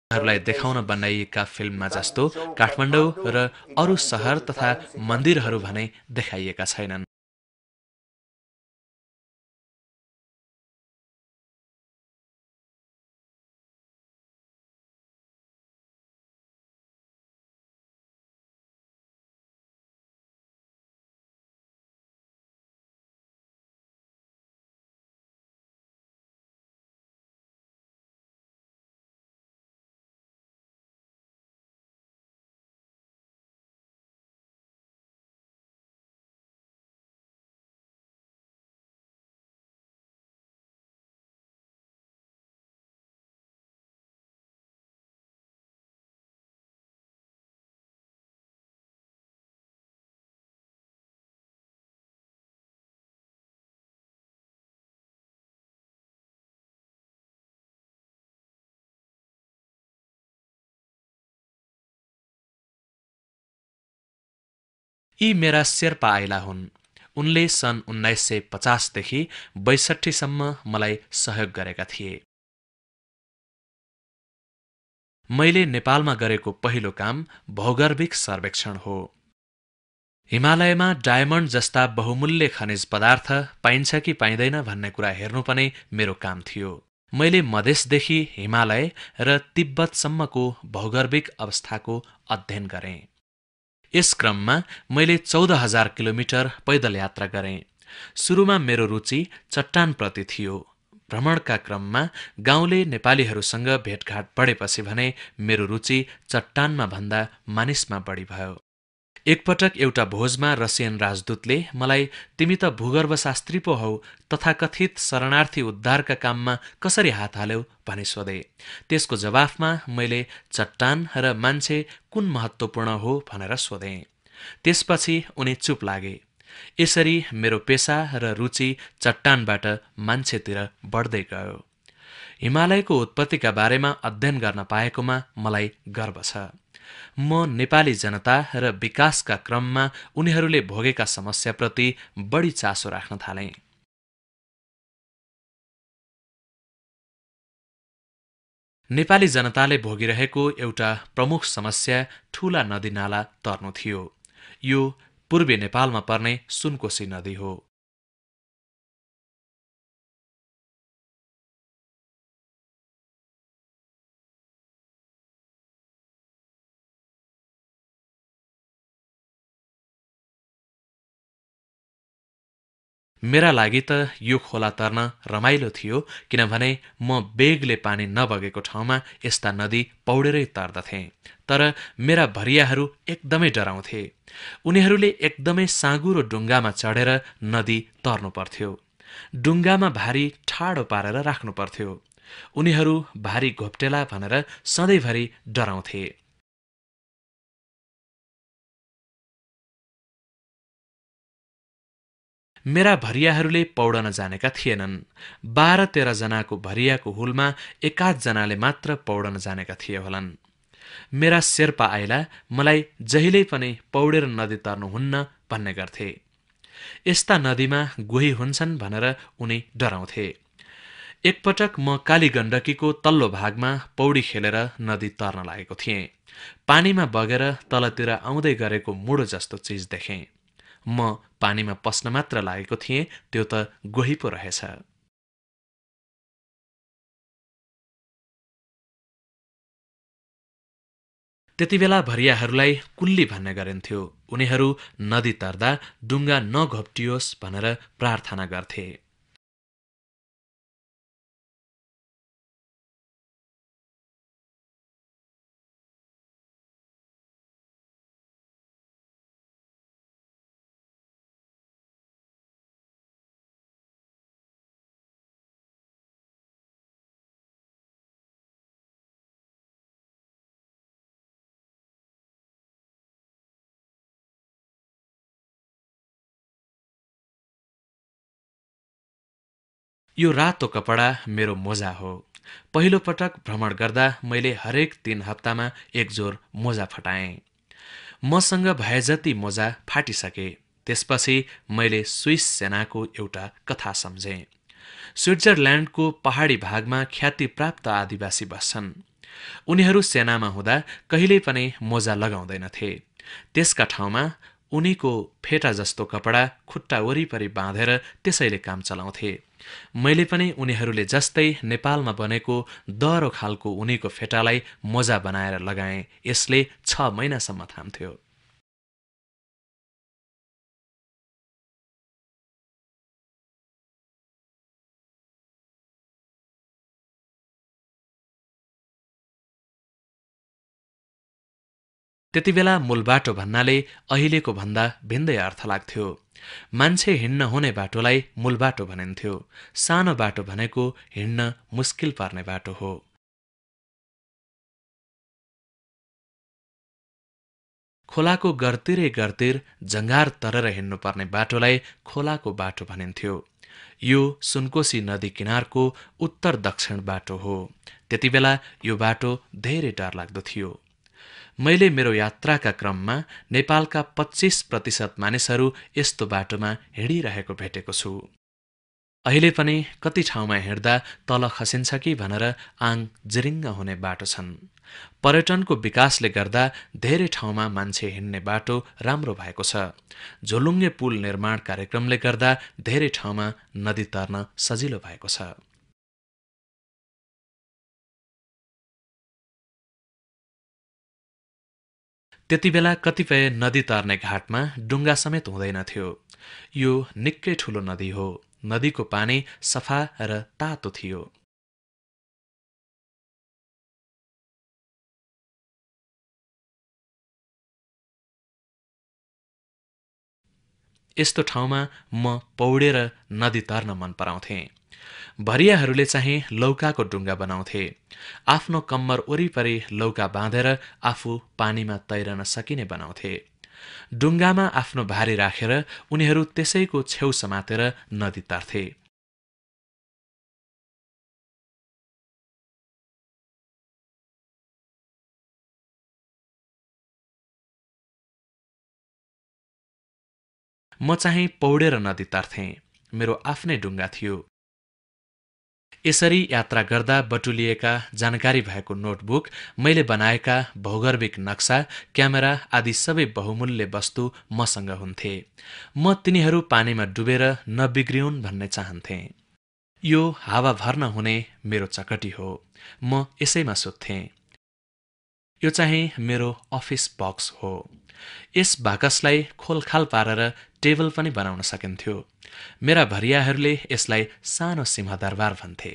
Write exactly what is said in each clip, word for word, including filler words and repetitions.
हरूलाई देखाउन बनाइएका फिल्ममा जस्तो काठमाडौँ र अरू सहर तथा मन्दिरहरू भने देखाइएका छैनन्। यी मेरा शेर्पा आइला हुन्। उनले सन् उन्नाइस सय पचासदेखि बैसठीसम्म मलाई सहयोग गरेका थिए। मैले नेपालमा गरेको पहिलो काम भौगर्भिक सर्वेक्षण हो। हिमालयमा डायमण्ड जस्ता बहुमूल्य खनिज पदार्थ पाइन्छ कि पाइँदैन भन्ने कुरा हेर्नु पनि मेरो काम थियो। मैले मधेसदेखि हिमालय र तिब्बतसम्मको भौगर्भिक अवस्थाको अध्ययन गरेँ। यस क्रममा मैले चौध हजार किलोमिटर पैदल यात्रा गरेँ। सुरुमा मेरो रुचि चट्टानप्रति थियो। भ्रमणका क्रममा गाउँले नेपालीहरूसँग भेटघाट बढेपछि भने मेरो रुचि चट्टानमा भन्दा मानिसमा बढी भयो। एकपटक एउटा भोजमा रसियन राजदूतले मलाई तिमी त भूगर्भशास्त्री पो हौ, तथाकथित शरणार्थी उद्धारका काममा कसरी हात हाल्यौ भनी सोधे। त्यसको जवाफमा मैले चट्टान र मान्छे कुन महत्त्वपूर्ण हो भनेर सोधे। त्यसपछि उनी चुप लागे। यसरी मेरो पेशा र रुचि चट्टानबाट मान्छेतिर बढ्दै गयो। हिमालयको उत्पत्तिका बारेमा अध्ययन गर्न पाएकोमा मलाई गर्व छ। म नेपाली जनता र विकासका क्रममा उनीहरूले भोगेका समस्याप्रति बढी चासो राख्न थाले। नेपाली जनताले भोगिरहेको एउटा प्रमुख समस्या ठूला नदीनाला तर्नु थियो। यो पूर्वी नेपालमा पर्ने सुनकोशी नदी हो। मेरा लागि त यो खोला तर्न रमाइलो थियो, किनभने म बेगले पानी नबगेको ठाउँमा यस्ता नदी पौडेरै तर्दथे। तर मेरा भरियाहरू एकदमै डराउँथे। उनीहरूले एकदमै साँगुरो डुङ्गामा चढेर नदी तर्नु पर्थ्यो। डुङ्गामा भारी ठाडो पारेर राख्नु पर्थ्यो। उनीहरू भारी घोप्टेला भनेर सधैँभरि डराउँथे। मेरा भरियाहरूले पौडन जानेका थिएनन्। बाह्र तेह्र जनाको भरियाको हुलमा एकाध जनाले मात्र पौडन जानेका थिए होलान्। मेरा शेर्पा आइला मलाई जहिल्यै पनि पौडेर नदी तर्नुहुन्न भन्ने गर्थे। यस्ता नदीमा गोही हुन्छन् भनेर उनी डराउँथे। एकपटक म काली गण्डकीको तल्लो भागमा पौडी खेलेर नदी तर्न लागेको थिएँ। पानीमा बगेर तलतिर आउँदै गरेको मुडो जस्तो चिज देखेँ। म पानीमा पस्न मात्र लागेको थिएँ, त्यो त गोही पो रहेछ। त्यतिबेला भरियाहरूलाई कुल्ली भन्ने गरिन्थ्यो। उनीहरू नदी तर्दा डुङ्गा नघोप्टियोस् भनेर प्रार्थना गर्थे। यो रातो कपडा मेरो मोजा हो। पहिलो पटक भ्रमण गर्दा मैले हरेक तीन हप्तामा एक जोर मोजा फटाएँ। मसँग भए जति मोजा फाटिसके। त्यसपछि मैले स्विस सेनाको एउटा कथा सम्झेँ। स्विट्जरल्याण्डको पहाडी भागमा ख्याति प्राप्त आदिवासी बस्छन्। उनीहरू सेनामा हुँदा कहिल्यै पनि मोजा लगाउँदैनथे। त्यसका ठाउँमा उनीको फेटा जस्तो कपडा खुट्टा वरिपरि बाँधेर त्यसैले काम चलाउँथे। मैले पनि उनीहरूले जस्तै नेपालमा बनेको दह्रो खालको उनीको फेटालाई मोजा बनाएर लगाएँ। यसले छ महिनासम्म थाम्थ्यो। त्यतिबेला मूल बाटो भन्नाले अहिलेको भन्दा भिन्दै अर्थ लाग्थ्यो। मान्छे हिँड्न हुने बाटोलाई मूल बाटो भनिन्थ्यो। सानो बाटो भनेको हिँड्न मुस्किल पर्ने बाटो हो। खोलाको गर्तिरै गर्तिर जङ्गार तरेर हिँड्नुपर्ने बाटोलाई खोलाको बाटो भनिन्थ्यो। यो सुनकोशी नदी किनारको उत्तर दक्षिण बाटो हो। त्यतिबेला यो बाटो धेरै डरलाग्दो थियो। मैले मेरो यात्राका क्रममा नेपालका पच्चीस प्रतिशत मानिसहरू यस्तो बाटोमा हिँडिरहेको भेटेको छु। अहिले पनि कति ठाउँमा हिँड्दा तल खसिन्छ कि भनेर आङ जिरिङ्ग हुने बाटो छन्। पर्यटनको विकासले गर्दा धेरै ठाउँमा मान्छे हिँड्ने बाटो राम्रो भएको छ। झोलुङ्गे पुल निर्माण कार्यक्रमले गर्दा धेरै ठाउँमा नदी तर्न सजिलो भएको छ। त्यतिबेला कतिपय नदी तर्ने घाटमा डुङ्गा समेत हुँदैनथ्यो। यो निकै ठूलो नदी हो। नदीको पानी सफा र तातो थियो। यस्तो ठाउँमा म पौडेर नदी तर्न मन पराउँथे। भरियाहरूले चाहिँ लौकाको डुङ्गा बनाउँथे। आफ्नो कम्मर वरिपरि लौका बाँधेर आफू पानीमा तैरन सकिने बनाउँथे। डुङ्गामा आफ्नो भारी राखेर उनीहरू त्यसैको छेउ समातेर नदी तर्थे। म चाहिँ पौडेर नदी तर्थेँ। मेरो आफ्नै डुङ्गा थियो। यसरी यात्रा गर्दा बटुलिएका जानकारी भएको नोटबुक, मैले बनाएका भौगर्भिक नक्सा, क्यामेरा आदि सबै बहुमूल्य वस्तु मसँग हुन्थे। म तिनीहरू पानीमा डुबेर नबिग्रिउन् भन्ने चाहन्थे। यो हावा भर्न हुने मेरो चकटी हो। म यसैमा सुत्थेँ। यो चाहिँ मेरो अफिस बक्स हो। यस बाकसलाई खोलखाल पारेर टेबल पनि बनाउन सकिन्थ्यो। मेरा भरियाहरूले यसलाई सानो सिंहदरबार भन्थे।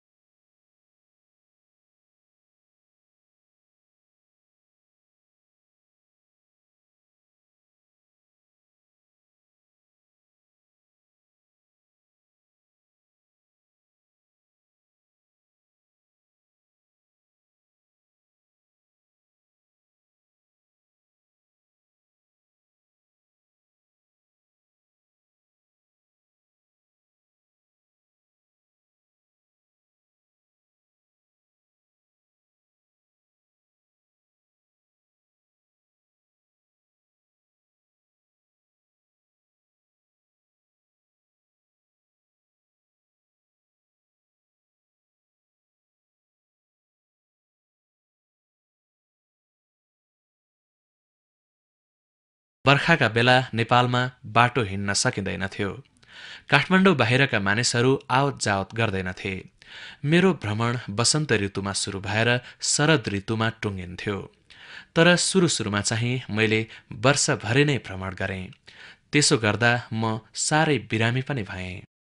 बर्खाका बेला नेपालमा बाटो हिँड्न सकिँदैनथ्यो। काठमाडौँ बाहिरका मानिसहरू आवत जावत गर्दैनथे। मेरो भ्रमण वसन्त ऋतुमा सुरु भएर शरद ऋतुमा टुङ्गिन्थ्यो। तर सुरु सुरुमा चाहिँ मैले वर्षभरि नै भ्रमण गरेँ। त्यसो गर्दा म साह्रै बिरामी पनि भएँ।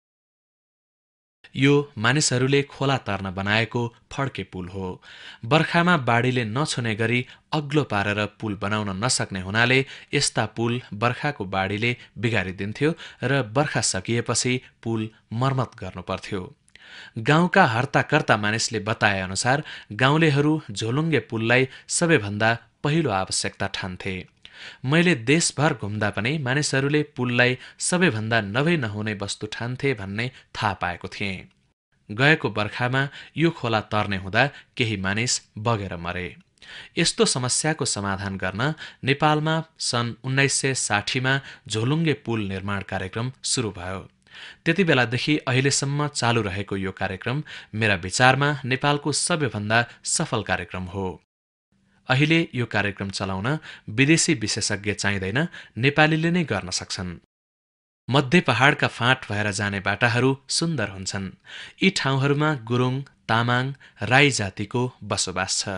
यो मानिसहरूले खोला तर्न बनाएको फड्के पुल हो। बर्खामा बाढीले नछुने गरी अग्लो पारेर पुल बनाउन नसक्ने हुनाले यस्ता पुल बर्खाको बाढीले बिगारिदिन्थ्यो र बर्खा सकिएपछि पुल मर्मत गर्नुपर्थ्यो। गाउँका हर्ताकर्ता मानिसले बताए अनुसार गाउँलेहरू झोलुङ्गे पुललाई सबैभन्दा पहिलो आवश्यकता ठान्थे। मैले देशभर घुम्दा पनि मानिसहरूले पुललाई सबैभन्दा नभई नहुने वस्तु ठान्थे भन्ने थाहा पाएको थिएँ। गएको बर्खामा यो खोला तर्ने हुँदा केही मानिस बगेर मरे। यस्तो समस्याको समाधान गर्न नेपालमा सन् उन्नाइस सय साठीमा झोलुङ्गे पुल निर्माण कार्यक्रम सुरु भयो। त्यति बेलादेखि अहिलेसम्म चालू रहेको यो कार्यक्रम मेरा विचारमा नेपालको सबैभन्दा सफल कार्यक्रम हो। अहिले यो कार्यक्रम चलाउन विदेशी विशेषज्ञ चाहिँदैन, नेपालीले नै गर्न सक्छन्। मध्य पहाडका फाँट भएर जाने बाटाहरू सुन्दर हुन्छन्। यी ठाउँहरूमा गुरुङ, तामाङ, राई जातिको बसोबास छ।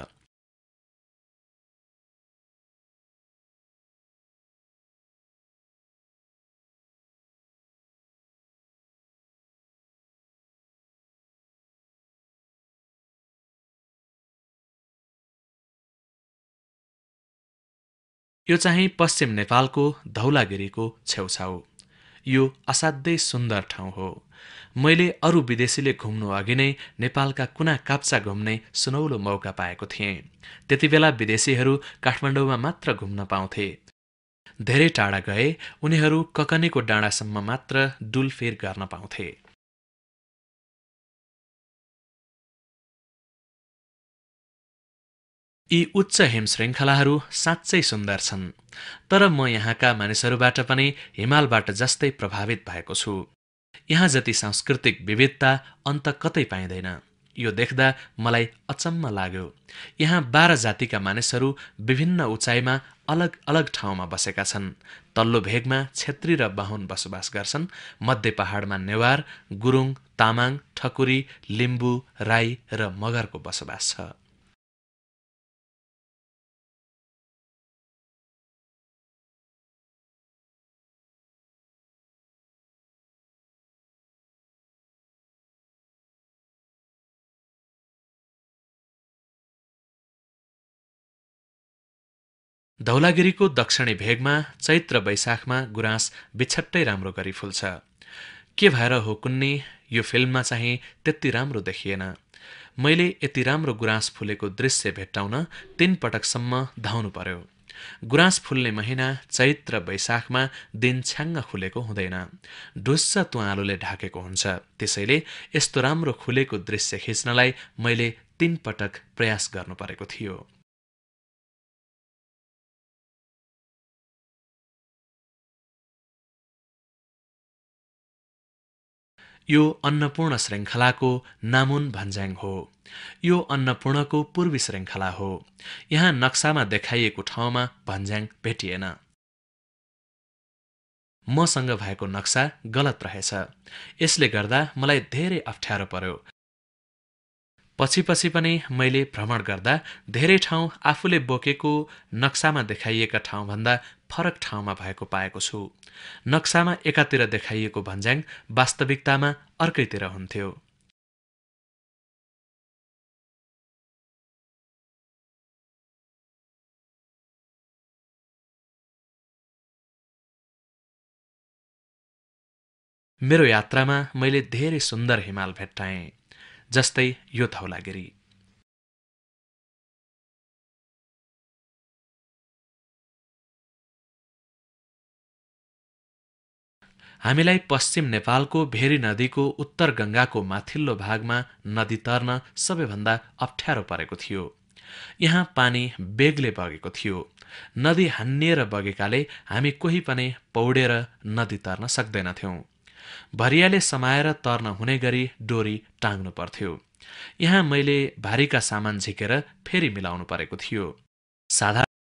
यो चाहिँ पश्चिम नेपालको धौलागिरीको छेउछाउ। यो असाध्यै सुन्दर ठाउँ हो। मैले अरू विदेशीले घुम्नु अघि नै नेपालका कुना काप्चा घुम्ने सुनौलो मौका पाएको थिएँ। त्यति बेला विदेशीहरू काठमाडौँमा मात्र घुम्न पाउँथे। धेरै टाढा गए उनीहरू ककनीको डाँडासम्म मात्र डुलफिर गर्न पाउँथे। यी उच्च हिमश्रृङ्खलाहरू साँच्चै सुन्दर छन्, तर म यहाँका मानिसहरूबाट पनि हिमालबाट जस्तै प्रभावित भएको छु। यहाँ जति सांस्कृतिक विविधता अन्त कतै पाइँदैन। यो देख्दा मलाई अचम्म लाग्यो। यहाँ बाह्र जातिका मानिसहरू विभिन्न उचाइमा अलग अलग ठाउँमा बसेका छन्। तल्लो भेगमा छेत्री र बाहुन बसोबास गर्छन्। मध्य पहाडमा नेवार, गुरुङ, तामाङ, ठकुरी, लिम्बू, राई र मगरको बसोबास छ। धौलागिरीको दक्षिणी भेगमा चैत्र वैशाखमा गुराँस बिछट्टै राम्रो गरी फुल्छ। के भएर हो कुन्नी, यो फिल्ममा चाहिँ त्यति राम्रो देखिएन। मैले यति राम्रो गुराँस फुलेको दृश्य भेट्टाउन तीन पटकसम्म धाउनु पर्यो। गुराँस फुल्ने महिना चैत्र वैशाखमा दिन छ्याङ्ग खुलेको हुँदैन। ढुस्स तुवालोले ढाकेको हुन्छ। त्यसैले यस्तो राम्रो खुलेको दृश्य खिच्नलाई मैले तीन पटक प्रयास गर्नु परेको थियो। यो अन्नपूर्ण श्रृङ्खलाको नामुन भन्ज्याङ हो। यो अन्नपूर्णको पूर्वी श्रृङ्खला हो। यहाँ नक्सामा देखाइएको ठाउँमा भन्ज्याङ भेटिएन। मसँग भएको नक्सा गलत रहेछ। यसले गर्दा मलाई धेरै अप्ठ्यारो पर्यो। पछि पछि पनि मैले भ्रमण गर्दा धेरै ठाउँ आफूले बोकेको नक्सामा देखाइएका ठाउँभन्दा फरक ठाउँमा भएको पाएको छु। नक्सामा एकातिर देखाइएको भन्ज्याङ वास्तविकतामा अर्कैतिर हुन्थ्यो। मेरो यात्रामा मैले धेरै सुन्दर हिमाल भेट्टाएँ, जस्तै यो धौलागिरी। हामीलाई पश्चिम नेपालको भेरी नदीको उत्तर गंगाको माथिल्लो भागमा नदी तर्न सबैभन्दा अप्ठ्यारो परेको थियो। यहाँ पानी बेगले बगेको थियो। नदी हान्निएर बगेकाले हामी कोही पनि पौडेर नदी तर्न सक्दैनथ्यौं। भरियाले समाएर तर्न हुने गरी डोरी टाङ्नु पर्थ्यो। यहाँ मैले भारीका सामान झिकेर फेरि मिलाउनु परेको थियो। साधारण